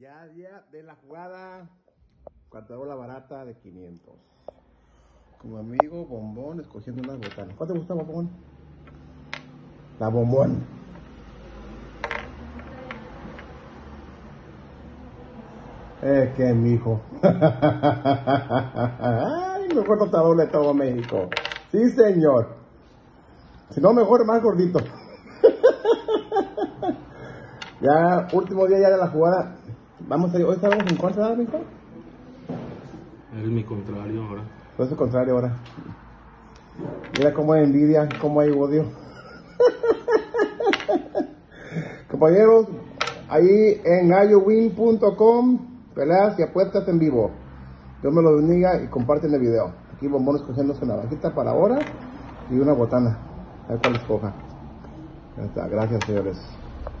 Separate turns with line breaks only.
Ya día de la jugada, la barata de 500. Como amigo, Bombón escogiendo unas botanas. ¿Cuál te gusta, Bombón? La Bombón. Que mijo. Ay, mejor no te doble todo México. Sí, señor. Si no, mejor más gordito. Ya, último día ya de la jugada. Vamos a ir. Hoy estábamos en contra, ¿verdad, mijo?
Eres mi contrario ahora.
Pues es el contrario ahora. Mira cómo hay envidia, cómo hay odio. Compañeros, ahí en ayowin.com, peleas y apuestas en vivo. Dios me lo bendiga y comparten el video. Aquí Bombón escogiendo su navajita para ahora y una botana. A ver cuál escoja. Ya está. Gracias, señores.